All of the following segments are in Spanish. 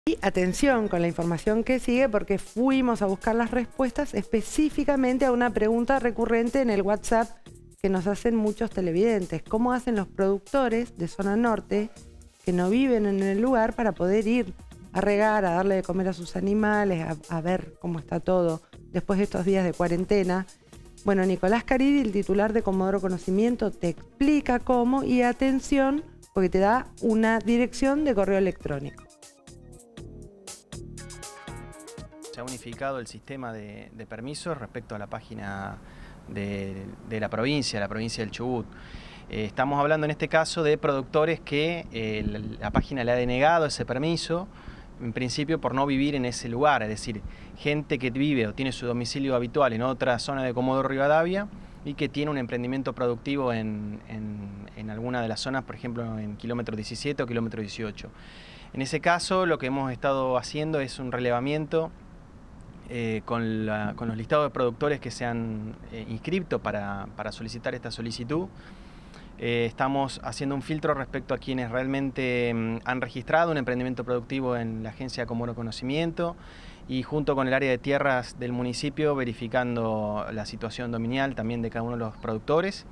Y atención con la información que sigue, porque fuimos a buscar las respuestas específicamente a una pregunta recurrente en el WhatsApp que nos hacen muchos televidentes. ¿Cómo hacen los productores de zona norte que no viven en el lugar para poder ir a regar, a darle de comer a sus animales, a ver cómo está todo después de estos días de cuarentena? Bueno, Nicolás Caridi, el titular de Comodoro Conocimiento, te explica cómo, y atención, porque te da una dirección de correo electrónico. Se ha unificado el sistema de permisos respecto a la página de la provincia del Chubut. Estamos hablando en este caso de productores que la página le ha denegado ese permiso, en principio por no vivir en ese lugar, es decir, gente que vive o tiene su domicilio habitual en otra zona de Comodoro Rivadavia y que tiene un emprendimiento productivo en alguna de las zonas, por ejemplo en kilómetro 17 o kilómetro 18. En ese caso lo que hemos estado haciendo es un relevamiento con los listados de productores que se han inscrito para solicitar esta solicitud. Estamos haciendo un filtro respecto a quienes realmente han registrado un emprendimiento productivo en la agencia Comodoro Conocimiento y junto con el área de tierras del municipio verificando la situación dominial también de cada uno de los productores.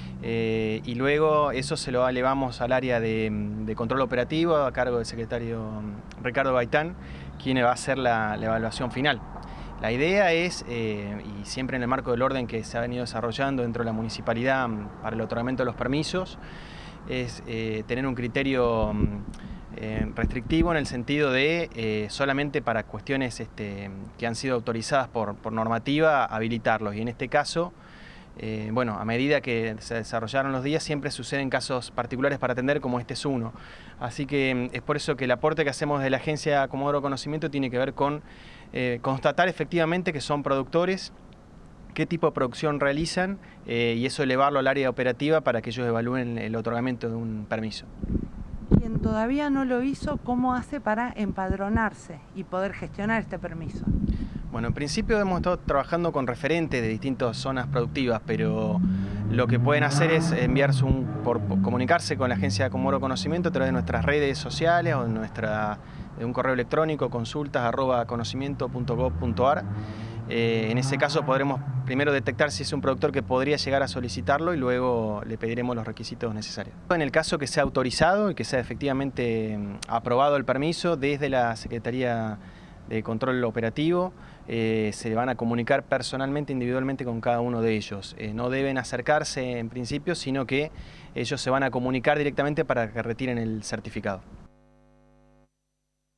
Y luego eso se lo elevamos al área de control operativo a cargo del secretario Ricardo Gaitán, quien va a hacer la evaluación final. La idea es, y siempre en el marco del orden que se ha venido desarrollando dentro de la municipalidad para el otorgamiento de los permisos, es tener un criterio restrictivo en el sentido de solamente para cuestiones que han sido autorizadas por normativa habilitarlos. Y en este caso, bueno, a medida que se desarrollaron los días siempre suceden casos particulares para atender, como este es uno. Así que es por eso que el aporte que hacemos de la agencia Comodoro Conocimiento tiene que ver con constatar efectivamente que son productores, qué tipo de producción realizan y eso elevarlo al área operativa para que ellos evalúen el otorgamiento de un permiso. Quien todavía no lo hizo, ¿cómo hace para empadronarse y poder gestionar este permiso? Bueno, en principio hemos estado trabajando con referentes de distintas zonas productivas, pero lo que pueden hacer es comunicarse con la agencia de Comodoro Conocimiento a través de nuestras redes sociales o de un correo electrónico, consultas@conocimiento.gov.ar. En ese caso podremos primero detectar si es un productor que podría llegar a solicitarlo y luego le pediremos los requisitos necesarios. En el caso que sea autorizado y que sea efectivamente aprobado el permiso desde la Secretaría de Control Operativo, se van a comunicar personalmente, individualmente con cada uno de ellos. No deben acercarse en principio, sino que ellos se van a comunicar directamente para que retiren el certificado.